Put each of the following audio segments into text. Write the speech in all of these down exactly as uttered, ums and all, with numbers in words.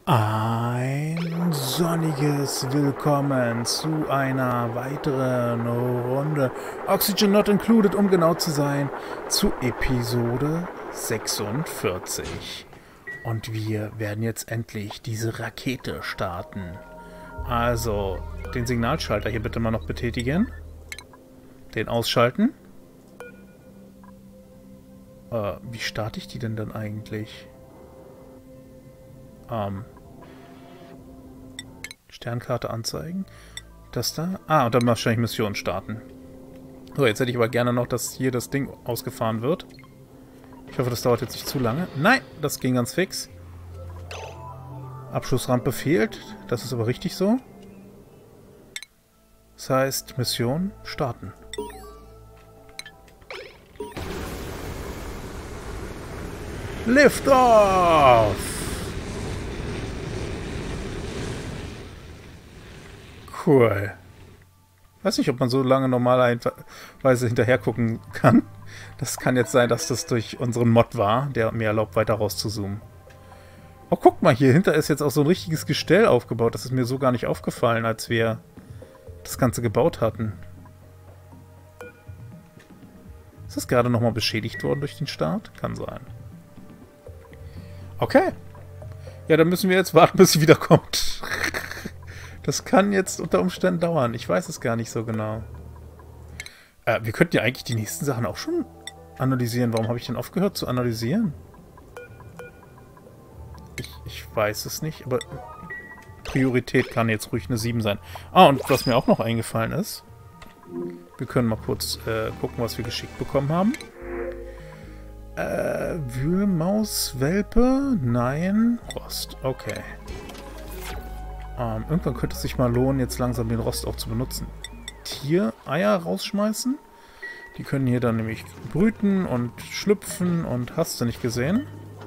Ein sonniges Willkommen zu einer weiteren Runde Oxygen Not Included, um genau zu sein, zu Episode sechsundvierzig. Und wir werden jetzt endlich diese Rakete starten. Also, den Signalschalter hier bitte mal noch betätigen. Den ausschalten. Äh, wie starte ich die denn dann eigentlich? Ähm... Sternkarte anzeigen. Das da? Ah, und dann wahrscheinlich Mission starten. So, jetzt hätte ich aber gerne noch, dass hier das Ding ausgefahren wird. Ich hoffe, das dauert jetzt nicht zu lange. Nein, das ging ganz fix. Abschussrampe fehlt. Das ist aber richtig so. Das heißt, Mission starten. Lift off! Cool. Weiß nicht, ob man so lange normalerweise hinterher gucken kann. Das kann jetzt sein, dass das durch unseren Mod war, der mir erlaubt, weiter rauszuzoomen. Oh, guck mal, hier hinter ist jetzt auch so ein richtiges Gestell aufgebaut. Das ist mir so gar nicht aufgefallen, als wir das Ganze gebaut hatten. Ist das gerade nochmal beschädigt worden durch den Start? Kann sein. Okay. Ja, dann müssen wir jetzt warten, bis sie wiederkommt. Das kann jetzt unter Umständen dauern. Ich weiß es gar nicht so genau. Äh, wir könnten ja eigentlich die nächsten Sachen auch schon analysieren. Warum habe ich denn aufgehört zu analysieren? Ich, ich weiß es nicht, aber Priorität kann jetzt ruhig eine sieben sein. Ah, und was mir auch noch eingefallen ist, wir können mal kurz äh, gucken, was wir geschickt bekommen haben. Äh, Wühlmaus, Welpe? Nein. Rost, okay. Ähm, irgendwann könnte es sich mal lohnen, jetzt langsam den Rost auch zu benutzen. Tier-Eier rausschmeißen. Die können hier dann nämlich brüten und schlüpfen und hast du nicht gesehen.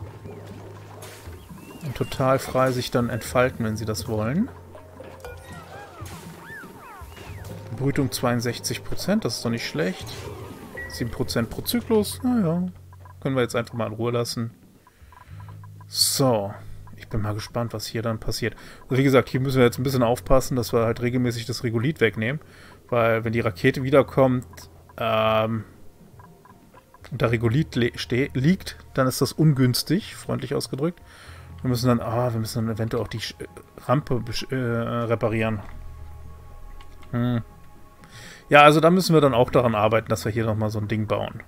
Und total frei sich dann entfalten, wenn sie das wollen. Brütung zweiundsechzig Prozent, das ist doch nicht schlecht. sieben Prozent pro Zyklus, naja. Können wir jetzt einfach mal in Ruhe lassen. So. Ich bin mal gespannt, was hier dann passiert. Also wie gesagt, hier müssen wir jetzt ein bisschen aufpassen, dass wir halt regelmäßig das Regolith wegnehmen. Weil wenn die Rakete wiederkommt ähm, und da Regolith liegt, dann ist das ungünstig, freundlich ausgedrückt. Wir müssen dann, ah, wir müssen dann eventuell auch die Sch Rampe äh, reparieren. Hm. Ja, also da müssen wir dann auch daran arbeiten, dass wir hier nochmal so ein Ding bauen.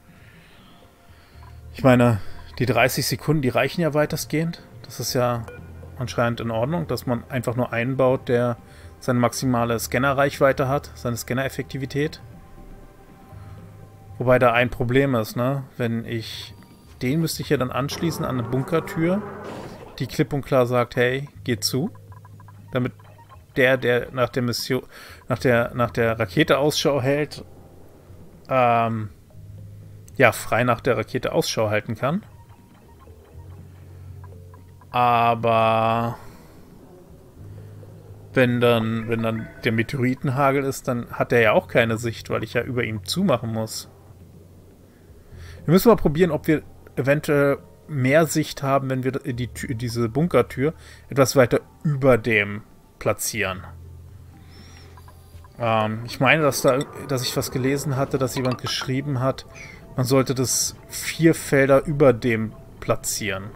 Ich meine, die dreißig Sekunden, die reichen ja weitestgehend. Das ist ja anscheinend in Ordnung, dass man einfach nur einen baut, der seine maximale Scanner-Reichweite hat, seine Scanner-Effektivität. Wobei da ein Problem ist, ne? Wenn ich... Den müsste ich ja dann anschließen an eine Bunkertür, die klipp und klar sagt, hey, geh zu. Damit der, der nach der Mission, nach der, nach der Rakete Ausschau hält, ähm, ja, frei nach der Rakete Ausschau halten kann. Aber wenn dann, wenn dann der Meteoritenhagel ist, dann hat er ja auch keine Sicht, weil ich ja über ihm zumachen muss. Wir müssen mal probieren, ob wir eventuell mehr Sicht haben, wenn wir die, diese Bunkertür etwas weiter über dem platzieren. Ähm, ich meine, dass, da, dass ich was gelesen hatte, dass jemand geschrieben hat, man sollte das vier Felder über dem platzieren.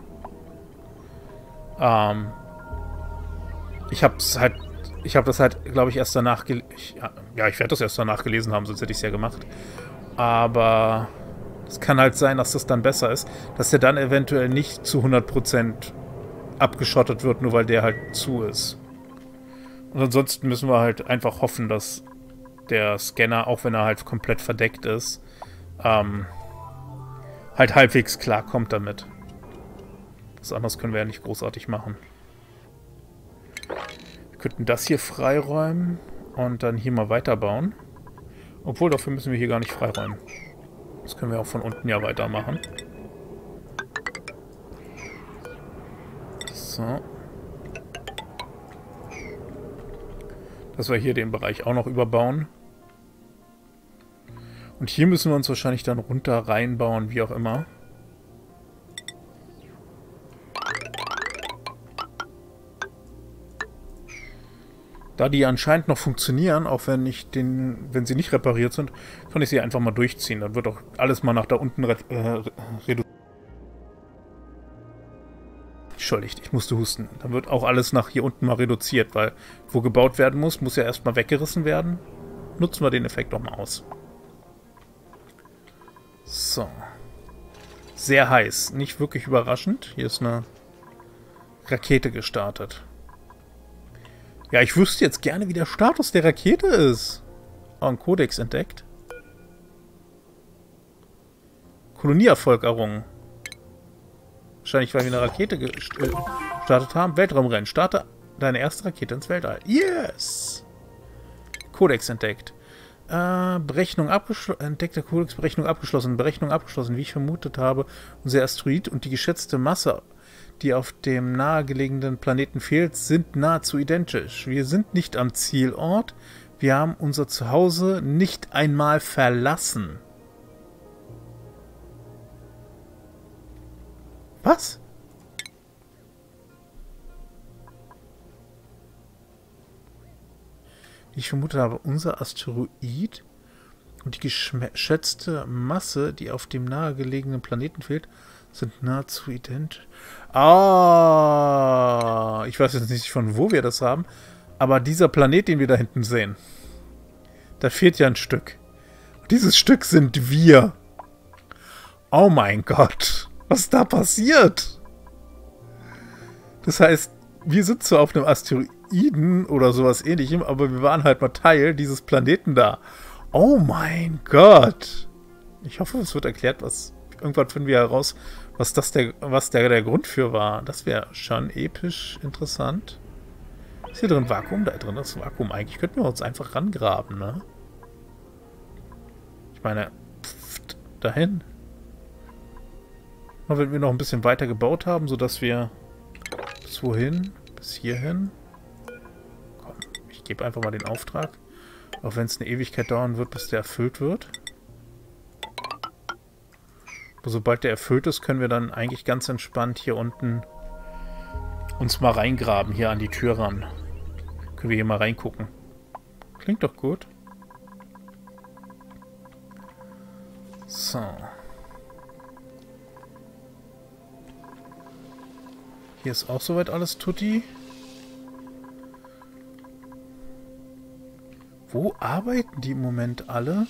Ähm, ich hab's halt, ich habe das halt, glaube ich, erst danach gelesen. Ja, ich werde das erst danach gelesen haben, sonst hätte ich es ja gemacht. Aber es kann halt sein, dass das dann besser ist, dass der dann eventuell nicht zu hundert Prozent abgeschottet wird, nur weil der halt zu ist. Und ansonsten müssen wir halt einfach hoffen, dass der Scanner, auch wenn er halt komplett verdeckt ist, ähm, halt halbwegs klarkommt damit. Was anderes können wir ja nicht großartig machen. Wir könnten das hier freiräumen und dann hier mal weiterbauen. Obwohl, dafür müssen wir hier gar nicht freiräumen. Das können wir auch von unten ja weitermachen. So. Dass wir hier den Bereich auch noch überbauen. Und hier müssen wir uns wahrscheinlich dann runter reinbauen, wie auch immer. Da die anscheinend noch funktionieren, auch wenn ich den, wenn sie nicht repariert sind, kann ich sie einfach mal durchziehen. Dann wird auch alles mal nach da unten re äh, reduziert. Entschuldigt, ich musste husten. Dann wird auch alles nach hier unten mal reduziert, weil wo gebaut werden muss, muss ja erstmal weggerissen werden. Nutzen wir den Effekt doch mal aus. So. Sehr heiß. Nicht wirklich überraschend. Hier ist eine Rakete gestartet. Ja, ich wüsste jetzt gerne, wie der Status der Rakete ist. Oh, ein Kodex entdeckt. Kolonieerfolg errungen. Wahrscheinlich, weil wir eine Rakete gestartet haben. Weltraumrennen. Starte deine erste Rakete ins Weltall. Yes! Kodex entdeckt. Äh, Berechnung abgeschlossen. Entdeckter Kodex, Berechnung abgeschlossen. Berechnung abgeschlossen. Wie ich vermutet habe, unser Asteroid und die geschätzte Masse, die auf dem nahegelegenen Planeten fehlt, sind nahezu identisch. Wir sind nicht am Zielort. Wir haben unser Zuhause nicht einmal verlassen. Was? Wie ich vermutet habe, unser Asteroid und die geschätzte Masse, die auf dem nahegelegenen Planeten fehlt, sind nahezu identisch. Ah, ich weiß jetzt nicht, von wo wir das haben, aber dieser Planet, den wir da hinten sehen, da fehlt ja ein Stück. Dieses Stück sind wir. Oh mein Gott. Was ist da passiert? Das heißt, wir sind zwar auf einem Asteroiden oder sowas ähnlichem, aber wir waren halt mal Teil dieses Planeten da. Oh mein Gott. Ich hoffe, es wird erklärt, was... Irgendwann finden wir heraus, was das der, was der, der Grund für war. Das wäre schon episch interessant. Ist hier drin Vakuum? Da drin ist Vakuum. Eigentlich könnten wir uns einfach rangraben, ne? Ich meine, pft, dahin. Und wenn wir noch ein bisschen weiter gebaut haben, sodass wir bis wohin? Bis hierhin. Komm, ich gebe einfach mal den Auftrag. Auch wenn es eine Ewigkeit dauern wird, bis der erfüllt wird. Aber sobald der erfüllt ist, können wir dann eigentlich ganz entspannt hier unten uns mal reingraben, hier an die Tür ran. Können wir hier mal reingucken. Klingt doch gut. So. Hier ist auch soweit alles tutti. Wo arbeiten die im Moment alle?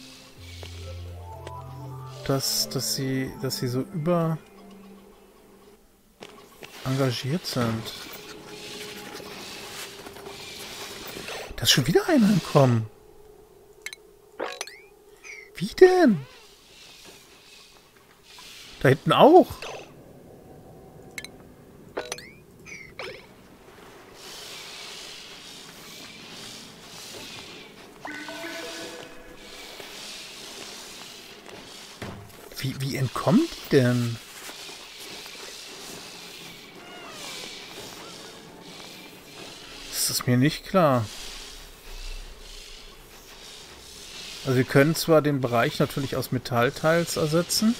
Dass, dass sie, dass sie so über engagiert sind. Da ist schon wieder einer entkommen. Wie denn? Da hinten auch. Wie, wie entkommen die denn? Das ist mir nicht klar. Also wir können zwar den Bereich natürlich aus Metallteils ersetzen.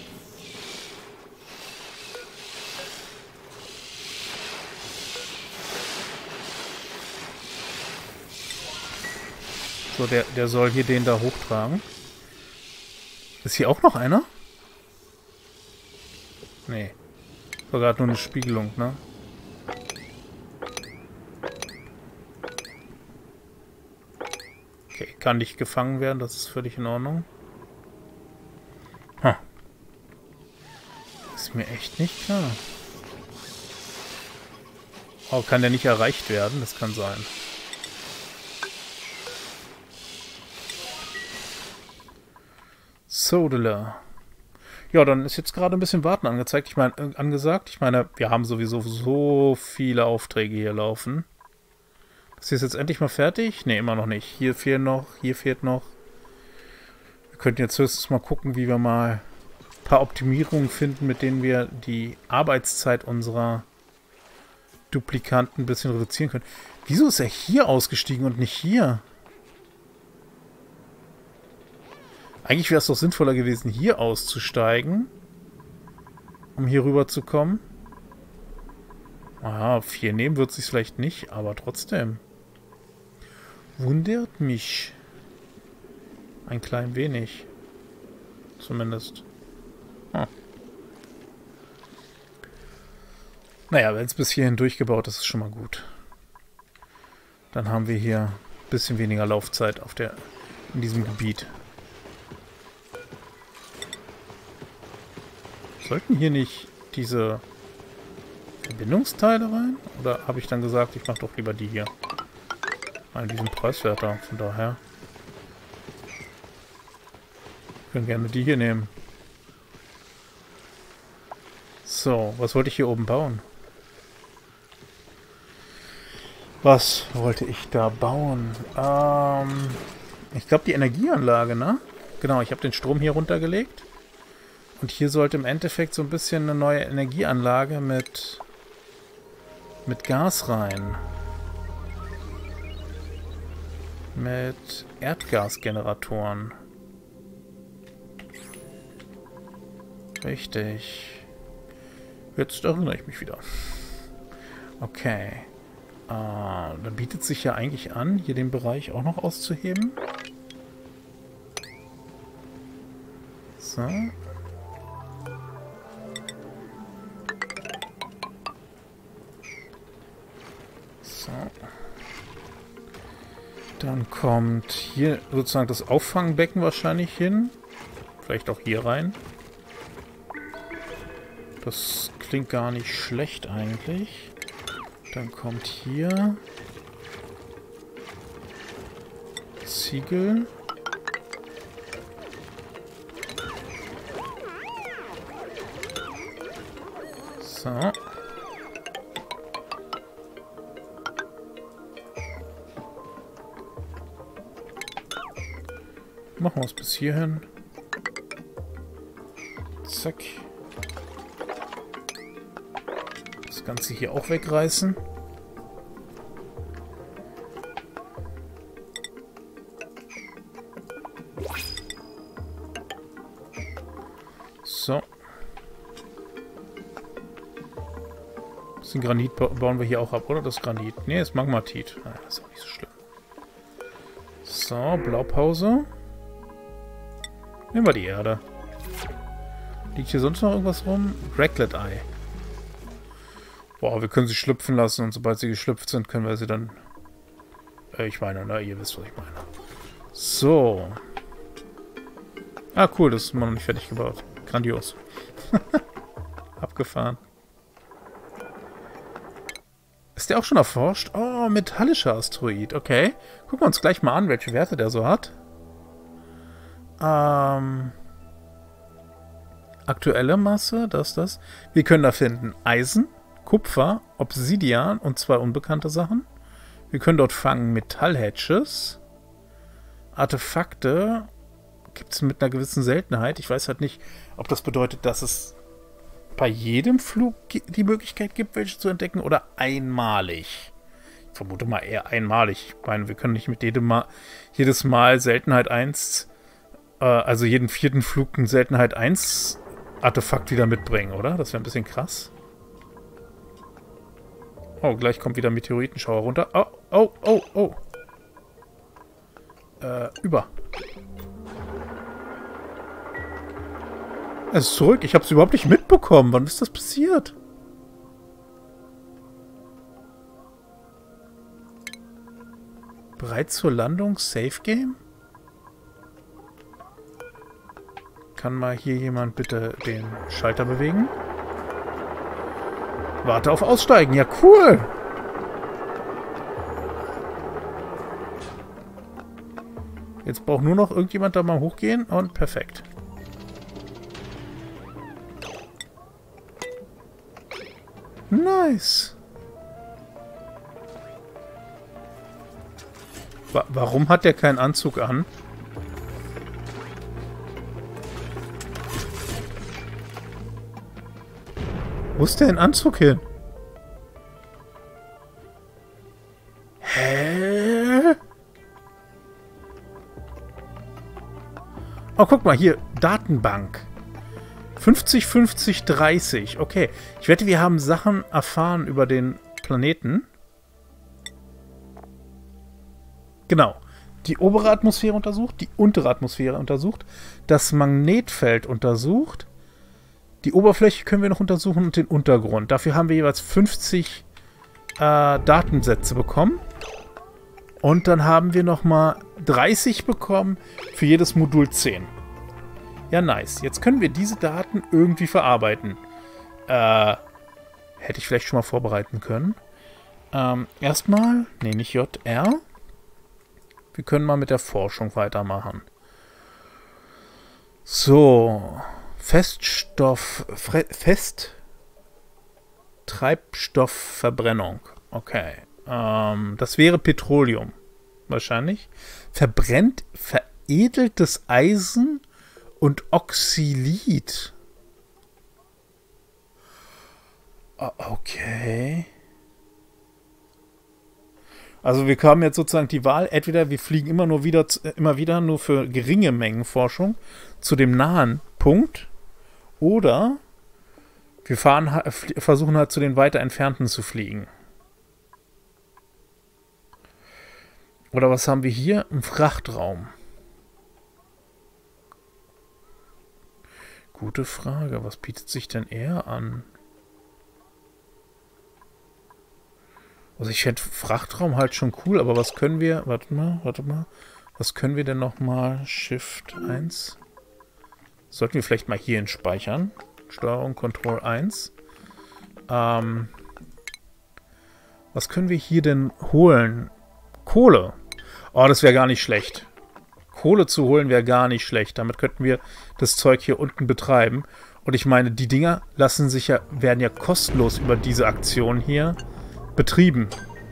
So, der, der soll hier den da hochtragen. Ist hier auch noch einer? Nee. War gerade nur eine Spiegelung, ne? Okay, kann nicht gefangen werden, das ist völlig in Ordnung. Hm. Ist mir echt nicht klar. Oh, kann der nicht erreicht werden? Das kann sein. Sodala. Ja, dann ist jetzt gerade ein bisschen Warten angezeigt. Ich meine, äh, angesagt. Ich meine, wir haben sowieso so viele Aufträge hier laufen. Das hier ist jetzt endlich mal fertig? Ne, immer noch nicht. Hier fehlt noch, hier fehlt noch. Wir könnten jetzt höchstens mal gucken, wie wir mal ein paar Optimierungen finden, mit denen wir die Arbeitszeit unserer Duplikanten ein bisschen reduzieren können. Wieso ist er hier ausgestiegen und nicht hier? Eigentlich wäre es doch sinnvoller gewesen, hier auszusteigen, um hier rüber zu kommen. Aha, vier nehmen wird es sich vielleicht nicht, aber trotzdem. Wundert mich. Ein klein wenig. Zumindest. Hm. Naja, wenn es bis hierhin durchgebaut ist, ist schon mal gut. Dann haben wir hier ein bisschen weniger Laufzeit auf der, in diesem Gebiet. Sollten hier nicht diese Verbindungsteile rein? Oder habe ich dann gesagt, ich mache doch lieber die hier? An diesem Preiswerter, von daher. Wir können gerne die hier nehmen. So, was wollte ich hier oben bauen? Was wollte ich da bauen? Ähm, ich glaube die Energieanlage, ne? Genau, ich habe den Strom hier runtergelegt. Und hier sollte im Endeffekt so ein bisschen eine neue Energieanlage mit, mit Gas rein. Mit Erdgasgeneratoren. Richtig. Jetzt erinnere ich mich wieder. Okay. Äh, dann bietet sich ja eigentlich an, hier den Bereich auch noch auszuheben. So. So. Dann kommt hier sozusagen das Auffangbecken wahrscheinlich hin. Vielleicht auch hier rein. Das klingt gar nicht schlecht eigentlich. Dann kommt hier Ziegel. So. Machen wir es bis hierhin. Zack. Das Ganze hier auch wegreißen. So. Den Granit ba bauen wir hier auch ab, oder? Das Granit. Ne, das Magmatit. Ah, das ist auch nicht so schlimm. So, Blaupause. Nehmen wir die Erde. Liegt hier sonst noch irgendwas rum? Raglet-Ei. Boah, wir können sie schlüpfen lassen und sobald sie geschlüpft sind, können wir sie dann... Äh, ich meine, na, ihr wisst, was ich meine. So. Ah, cool, das ist immer noch nicht fertig gebaut. Grandios. Abgefahren. Ist der auch schon erforscht? Oh, metallischer Asteroid. Okay. Gucken wir uns gleich mal an, welche Werte der so hat. Ähm... Aktuelle Masse, das, das. Wir können da finden Eisen, Kupfer, Obsidian und zwei unbekannte Sachen. Wir können dort fangen Metallhatches. Artefakte gibt es mit einer gewissen Seltenheit. Ich weiß halt nicht, ob das bedeutet, dass es bei jedem Flug die Möglichkeit gibt, welche zu entdecken oder einmalig. Ich vermute mal eher einmalig. Ich meine, wir können nicht mit jedem Mal, jedes Mal Seltenheit eins, äh, also jeden vierten Flug ein Seltenheit eins Artefakt wieder mitbringen, oder? Das wäre ein bisschen krass. Oh, gleich kommt wieder Meteoritenschauer runter. Oh, oh, oh, oh. Äh, über. Es ist zurück. Ich habe es überhaupt nicht mitbekommen. Wann ist das passiert? Bereit zur Landung? Safe Game? Kann mal hier jemand bitte den Schalter bewegen? Warte auf Aussteigen. Ja, cool. Jetzt braucht nur noch irgendjemand da mal hochgehen und perfekt. Nice. Wa- warum hat der keinen Anzug an? Wo ist der in Anzug hin? Hä? Oh, guck mal, hier, Datenbank. fünfzig, fünfzig, dreißig. Okay, ich wette, wir haben Sachen erfahren über den Planeten. Genau. Die obere Atmosphäre untersucht, die untere Atmosphäre untersucht, das Magnetfeld untersucht, die Oberfläche können wir noch untersuchen und den Untergrund. Dafür haben wir jeweils fünfzig äh, Datensätze bekommen. Und dann haben wir nochmal dreißig bekommen für jedes Modul zehn. Ja, nice. Jetzt können wir diese Daten irgendwie verarbeiten. Äh, hätte ich vielleicht schon mal vorbereiten können. Ähm, erstmal, nee, nicht J R. Wir können mal mit der Forschung weitermachen. So. Feststoff, Fest, Treibstoffverbrennung. Okay. Ähm, das wäre Petroleum. Wahrscheinlich. Verbrennt veredeltes Eisen und Oxylit. Okay. Also wir haben jetzt sozusagen die Wahl, entweder wir fliegen immer nur wieder, immer wieder nur für geringe Mengen Forschung zu dem nahen Punkt, oder wir fahren, versuchen halt zu den weiter entfernten zu fliegen. Oder was haben wir hier? Ein Frachtraum. Gute Frage. Was bietet sich denn eher an? Also ich hätte Frachtraum halt schon cool, aber was können wir... Warte mal, warte mal. Was können wir denn nochmal? Shift eins. Sollten wir vielleicht mal hierhin speichern. Steuerung Control eins. Ähm, was können wir hier denn holen? Kohle. Oh, das wäre gar nicht schlecht. Kohle zu holen wäre gar nicht schlecht. Damit könnten wir das Zeug hier unten betreiben. Und ich meine, die Dinger lassen sich ja, werden ja kostenlos über diese Aktion hier betrieben.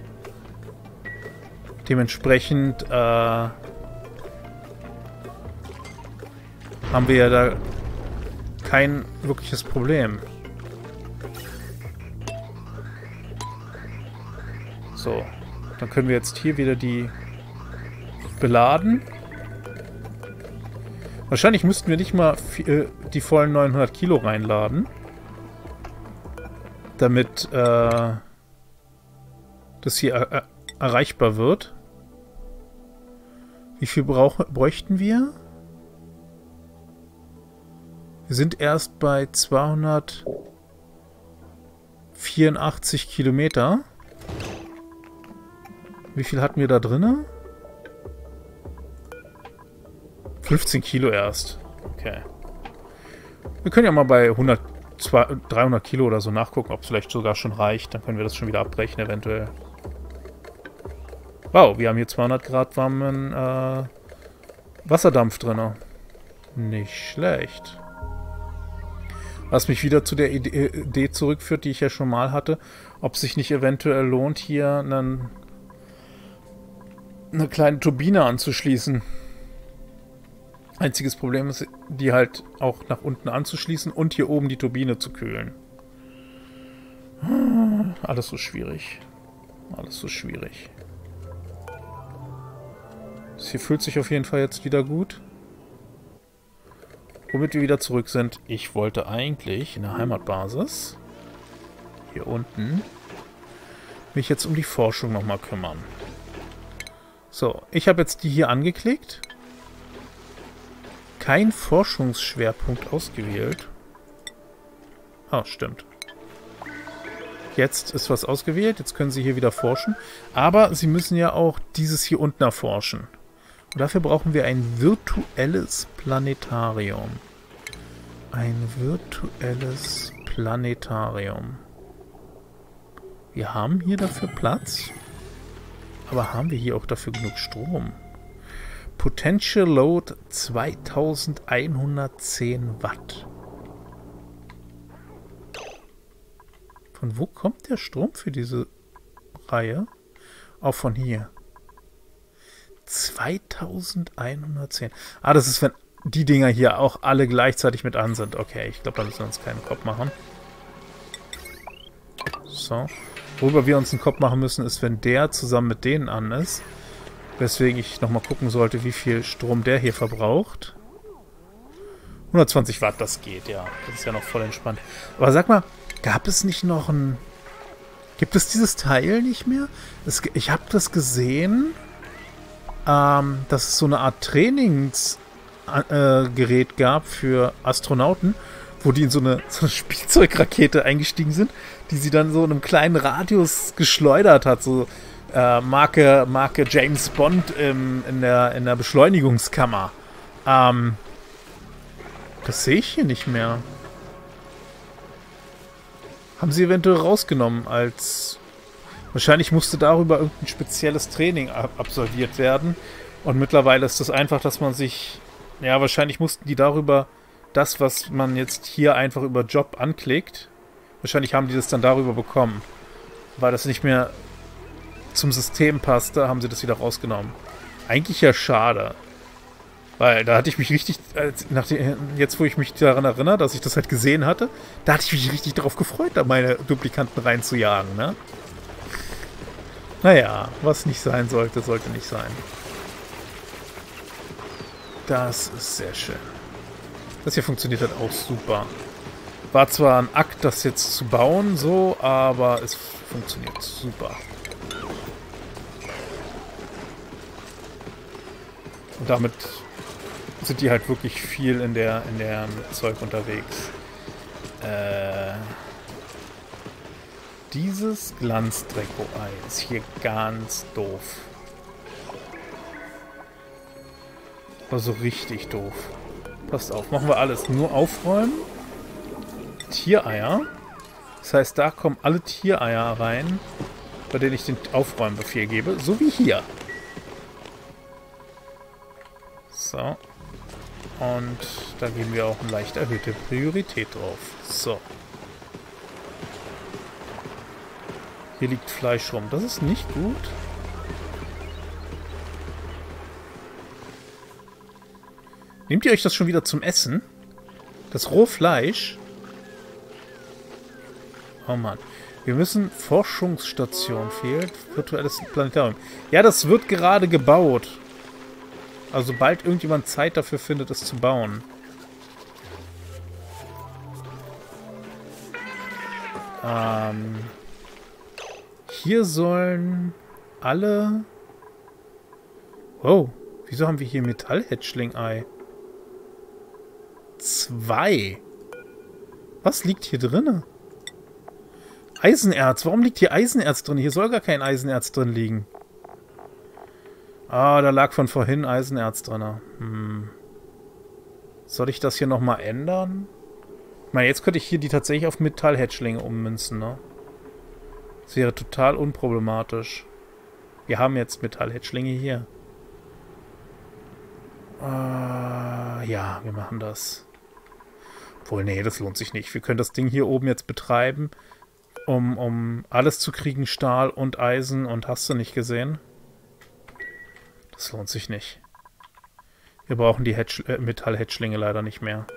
Dementsprechend äh, haben wir ja da kein wirkliches Problem. So, dann können wir jetzt hier wieder die beladen. Wahrscheinlich müssten wir nicht mal die vollen neunhundert Kilo reinladen, damit äh, das hier er erreichbar wird. Wie viel brauch bräuchten wir? Wir sind erst bei zweihundertvierundachtzig Kilometer. Wie viel hatten wir da drinne? fünfzehn Kilo erst. Okay. Wir können ja mal bei hundert, zweihundert, dreihundert Kilo oder so nachgucken, ob es vielleicht sogar schon reicht. Dann können wir das schon wieder abbrechen, eventuell. Wow, wir haben hier zweihundert Grad warmen äh, Wasserdampf drin. Nicht schlecht. Was mich wieder zu der Idee zurückführt, die ich ja schon mal hatte, ob es sich nicht eventuell lohnt, hier einen, eine kleine Turbine anzuschließen. Einziges Problem ist, die halt auch nach unten anzuschließen und hier oben die Turbine zu kühlen. Alles so schwierig. Alles so schwierig. Das hier fühlt sich auf jeden Fall jetzt wieder gut. Womit wir wieder zurück sind. Ich wollte eigentlich in der Heimatbasis hier unten mich jetzt um die Forschung nochmal kümmern. So, ich habe jetzt die hier angeklickt. Kein Forschungsschwerpunkt ausgewählt. Ah, stimmt. Jetzt ist was ausgewählt. Jetzt können Sie hier wieder forschen. Aber Sie müssen ja auch dieses hier unten erforschen. Und dafür brauchen wir ein virtuelles Planetarium. Ein virtuelles Planetarium. Wir haben hier dafür Platz. Aber haben wir hier auch dafür genug Strom? Potential Load zweitausendeinhundertzehn Watt. Von wo kommt der Strom für diese Reihe? Auch von hier. zweitausendeinhundertzehn. Ah, das ist, wenn die Dinger hier auch alle gleichzeitig mit an sind. Okay, ich glaube, da müssen wir uns keinen Kopf machen. So. Worüber wir uns einen Kopf machen müssen, ist, wenn der zusammen mit denen an ist. Weswegen ich nochmal gucken sollte, wie viel Strom der hier verbraucht. hundertzwanzig Watt, das geht, ja. Das ist ja noch voll entspannt. Aber sag mal, gab es nicht noch ein... Gibt es dieses Teil nicht mehr? Das, ich habe das gesehen... ähm, dass es so eine Art Trainingsgerät äh, gab für Astronauten, wo die in so eine, so eine Spielzeugrakete eingestiegen sind, die sie dann so in einem kleinen Radius geschleudert hat, so äh, Marke, Marke James Bond im, in, der, in der Beschleunigungskammer. Ähm, das sehe ich hier nicht mehr. Haben sie eventuell rausgenommen als... Wahrscheinlich musste darüber irgendein spezielles Training ab absolviert werden. Und mittlerweile ist das einfach, dass man sich... Ja, wahrscheinlich mussten die darüber das, was man jetzt hier einfach über Job anklickt. Wahrscheinlich haben die das dann darüber bekommen. Weil das nicht mehr zum System passte, haben sie das wieder rausgenommen. Eigentlich ja schade. Weil da hatte ich mich richtig, nachdem, jetzt wo ich mich daran erinnere, dass ich das halt gesehen hatte, da hatte ich mich richtig darauf gefreut, da meine Duplikanten reinzujagen, ne? Naja, was nicht sein sollte, sollte nicht sein. Das ist sehr schön. Das hier funktioniert halt auch super. War zwar ein Akt, das jetzt zu bauen, so, aber es funktioniert super. Und damit sind die halt wirklich viel in der in der Zeug unterwegs. Äh, dieses Glanzdrecko-Ei ist hier ganz doof. Also richtig doof. Passt auf, machen wir alles. Nur aufräumen. Tiereier. Das heißt, da kommen alle Tiereier rein, bei denen ich den Aufräumbefehl gebe. So wie hier. So. Und da geben wir auch eine leicht erhöhte Priorität drauf. So. Hier liegt Fleisch rum. Das ist nicht gut. Nehmt ihr euch das schon wieder zum Essen? Das Rohfleisch? Oh Mann. Wir müssen... Forschungsstation fehlt. Virtuelles Planetarium. Ja, das wird gerade gebaut. Also sobald irgendjemand Zeit dafür findet, es zu bauen. Ähm, hier sollen alle... Oh, wieso haben wir hier Metall-Hatchling-Ei? Zwei. Was liegt hier drin? Eisenerz. Warum liegt hier Eisenerz drin? Hier soll gar kein Eisenerz drin liegen. Ah, da lag von vorhin Eisenerz drin. Hm. Soll ich das hier nochmal ändern? Ich meine, jetzt könnte ich hier die tatsächlich auf Metall-Hatchlinge ummünzen, ne? Das wäre total unproblematisch. Wir haben jetzt Metall-Hatchlinge hier. Äh, ja, wir machen das. Obwohl, nee, das lohnt sich nicht. Wir können das Ding hier oben jetzt betreiben, um, um alles zu kriegen, Stahl und Eisen und hast du nicht gesehen? Das lohnt sich nicht. Wir brauchen die Hatch äh, Metall-Hatchlinge leider nicht mehr.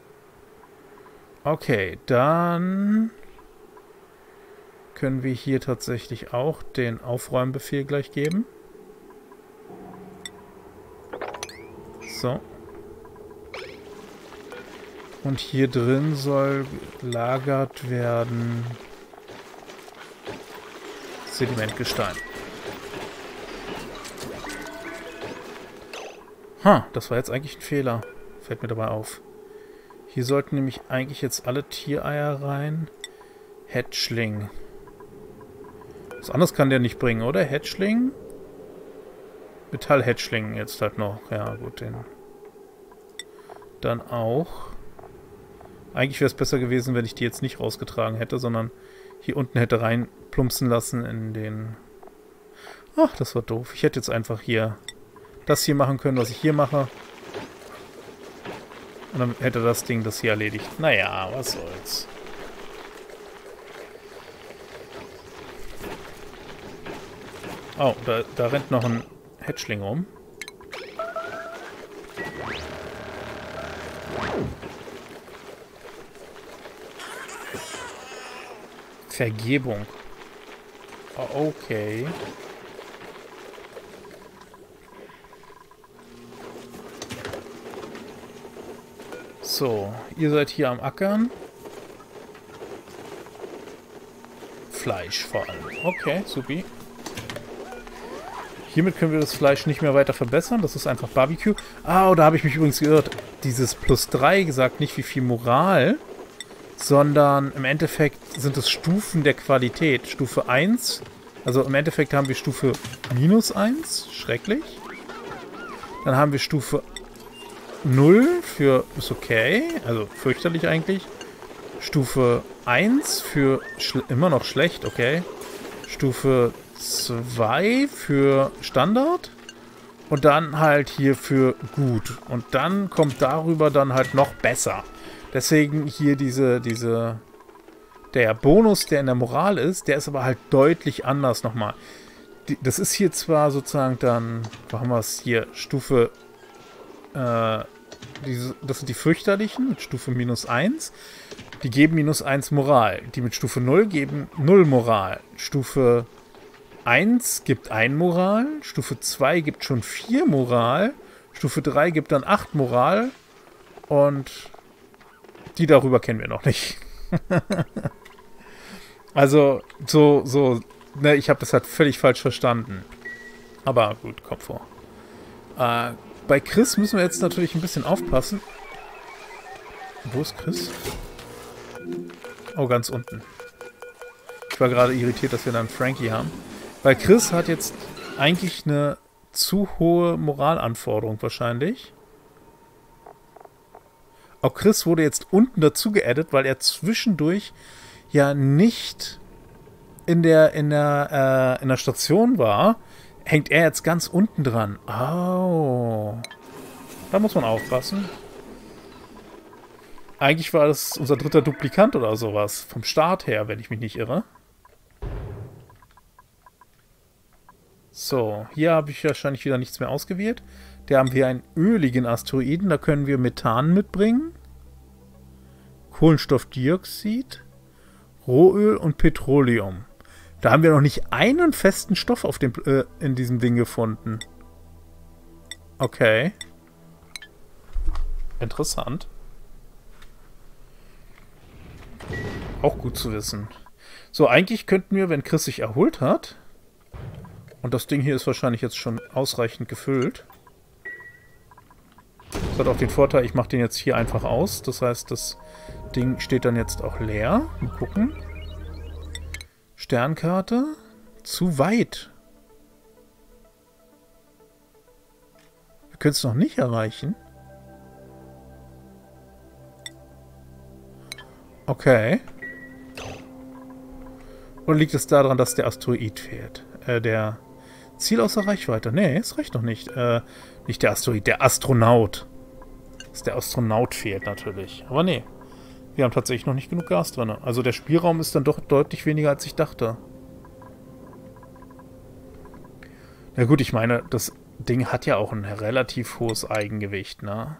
Okay, dann können wir hier tatsächlich auch den Aufräumbefehl gleich geben. So. Und hier drin soll gelagert werden Sedimentgestein. Ha, das war jetzt eigentlich ein Fehler. Fällt mir dabei auf. Hier sollten nämlich eigentlich jetzt alle Tiereier rein. Hatchling. Was anderes kann der nicht bringen, oder? Hatchling? Metall-Hatchling jetzt halt noch. Ja, gut, den. Dann auch. Eigentlich wäre es besser gewesen, wenn ich die jetzt nicht rausgetragen hätte, sondern hier unten hätte reinplumpsen lassen in den... Ach, das war doof. Ich hätte jetzt einfach hier das hier machen können, was ich hier mache. Und dann hätte das Ding das hier erledigt. Naja, was soll's. Oh, da, da rennt noch ein Hatchling rum. Vergebung. Oh, okay. So, ihr seid hier am Ackern. Fleisch vor allem. Okay, supi. hiermit können wir das Fleisch nicht mehr weiter verbessern. Das ist einfach Barbecue. Ah, oh, da habe ich mich übrigens geirrt. Dieses plus drei gesagt, nicht wie viel Moral, sondern im Endeffekt sind es Stufen der Qualität. Stufe eins, also im Endeffekt haben wir Stufe minus eins, schrecklich. Dann haben wir Stufe null für ist okay, also fürchterlich eigentlich. Stufe eins für immer noch schlecht, okay. Stufe zwei für Standard. Und dann halt hier für gut. Und dann kommt darüber dann halt noch besser. Deswegen hier diese, diese, der Bonus, der in der Moral ist, der ist aber halt deutlich anders nochmal. Die, das ist hier zwar sozusagen dann, wo haben wir es hier, Stufe, äh, diese, das sind die fürchterlichen mit Stufe minus eins. Die geben minus eins Moral. Die mit Stufe null geben null Moral. Stufe eins gibt ein Moral. Stufe zwei gibt schon vier Moral. Stufe drei gibt dann acht Moral. Und die darüber kennen wir noch nicht. Also, so, so, ne, ich habe das halt völlig falsch verstanden. Aber gut, kommt vor. Äh, bei Chris müssen wir jetzt natürlich ein bisschen aufpassen. Wo ist Chris? Oh, ganz unten. Ich war gerade irritiert, dass wir da einen Frankie haben. Weil Chris hat jetzt eigentlich eine zu hohe Moralanforderung wahrscheinlich. Auch Chris wurde jetzt unten dazu geaddet, weil er zwischendurch ja nicht in der, in der, äh, in der Station war. Hängt er jetzt ganz unten dran. Oh. Da muss man aufpassen. Eigentlich war das unser dritter Duplikant oder sowas. Vom Start her, wenn ich mich nicht irre. So, hier habe ich wahrscheinlich wieder nichts mehr ausgewählt. Da haben wir einen öligen Asteroiden. Da können wir Methan mitbringen. Kohlenstoffdioxid. Rohöl und Petroleum. Da haben wir noch nicht einen festen Stoff auf dem, äh, in diesem Ding gefunden. Okay. Interessant. Auch gut zu wissen. So, eigentlich könnten wir, wenn Chris sich erholt hat, und das Ding hier ist wahrscheinlich jetzt schon ausreichend gefüllt. Das hat auch den Vorteil, ich mache den jetzt hier einfach aus. Das heißt, das Ding steht dann jetzt auch leer. Mal gucken. Sternkarte. Zu weit. Wir können es noch nicht erreichen. Okay. Oder liegt es daran, dass der Asteroid fehlt? Äh, der Ziel außer Reichweite. Nee, es reicht noch nicht. Äh, nicht der Asteroid, der Astronaut. Dass der Astronaut fehlt natürlich. Aber nee. Wir haben tatsächlich noch nicht genug Gas drin. Also der Spielraum ist dann doch deutlich weniger, als ich dachte. Na gut, ich meine, das Ding hat ja auch ein relativ hohes Eigengewicht, ne?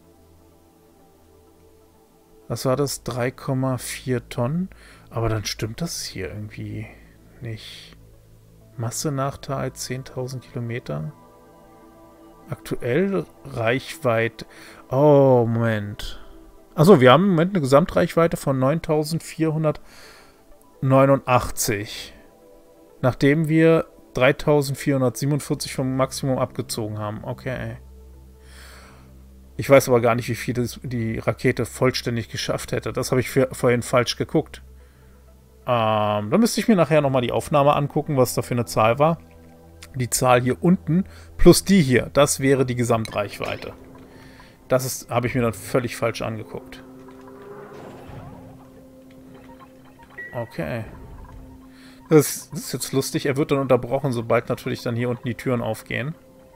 Was war das? drei Komma vier Tonnen? Aber dann stimmt das hier irgendwie nicht. Massenachteil zehntausend Kilometer. Aktuell Reichweite. Oh, Moment. Achso, wir haben im Moment eine Gesamtreichweite von neuntausendvierhundertneunundachtzig. Nachdem wir dreitausendvierhundertsiebenundvierzig vom Maximum abgezogen haben. Okay. Ich weiß aber gar nicht, wie viel das, die Rakete vollständig geschafft hätte. Das habe ich für, vorhin falsch geguckt. Ähm, da müsste ich mir nachher nochmal die Aufnahme angucken, was da für eine Zahl war. Die Zahl hier unten plus die hier, das wäre die Gesamtreichweite. Das habe ich mir dann völlig falsch angeguckt. Okay. Das ist, das ist jetzt lustig. Er wird dann unterbrochen, sobald natürlich dann hier unten die Türen aufgehen.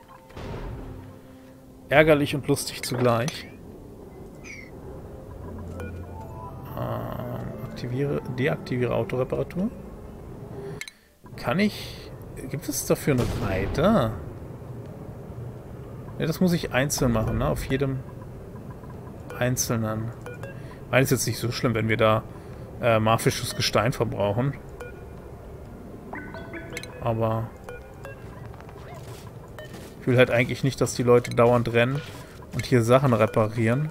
Ärgerlich und lustig zugleich. Ähm, aktiviere, deaktiviere Autoreparatur. Kann ich... Gibt es dafür eine Reiter? Ja, das muss ich einzeln machen, ne? Auf jedem Einzelnen. Weil es jetzt nicht so schlimm, wenn wir da äh, marfisches Gestein verbrauchen. Aber ich will halt eigentlich nicht, dass die Leute dauernd rennen und hier Sachen reparieren,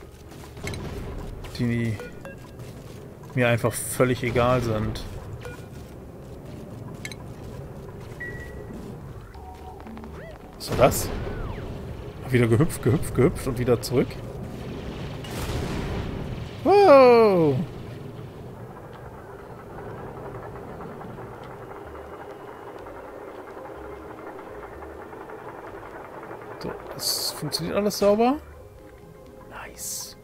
die mir einfach völlig egal sind. Was war das? Wieder gehüpft, gehüpft, gehüpft und wieder zurück. Wow! So, das funktioniert alles sauber. Nice.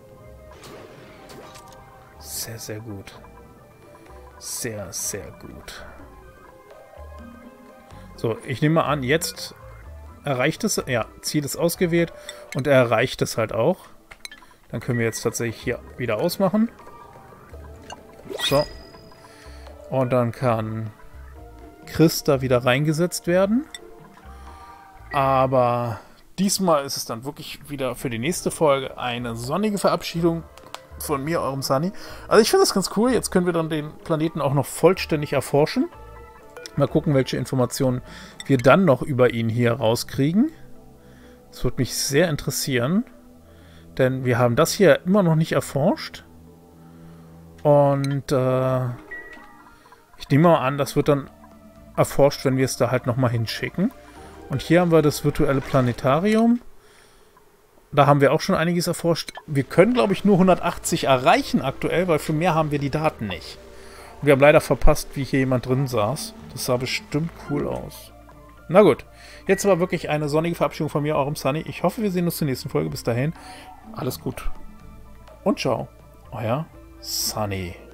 Sehr, sehr gut. Sehr, sehr gut. So, ich nehme mal an, jetzt erreicht es. Ja, Ziel ist ausgewählt und er erreicht es halt auch. Dann können wir jetzt tatsächlich hier wieder ausmachen. So. Und dann kann Chris da wieder reingesetzt werden. Aber diesmal ist es dann wirklich wieder für die nächste Folge eine sonnige Verabschiedung von mir, eurem Sunny. Also ich finde das ganz cool. Jetzt können wir dann den Planeten auch noch vollständig erforschen. Mal gucken, welche Informationen wir dann noch über ihn hier rauskriegen. Das würde mich sehr interessieren. Denn wir haben das hier immer noch nicht erforscht. Und äh, ich nehme mal an, das wird dann erforscht, wenn wir es da halt nochmal hinschicken. Und hier haben wir das virtuelle Planetarium. Da haben wir auch schon einiges erforscht. Wir können, glaube ich, nur hundertachtzig erreichen aktuell, weil für mehr haben wir die Daten nicht. Und wir haben leider verpasst, wie hier jemand drin saß. Das sah bestimmt cool aus. Na gut, jetzt war wirklich eine sonnige Verabschiedung von mir, eurem Sunny. Ich hoffe, wir sehen uns zur nächsten Folge. Bis dahin, alles gut. Und ciao, euer Sunny.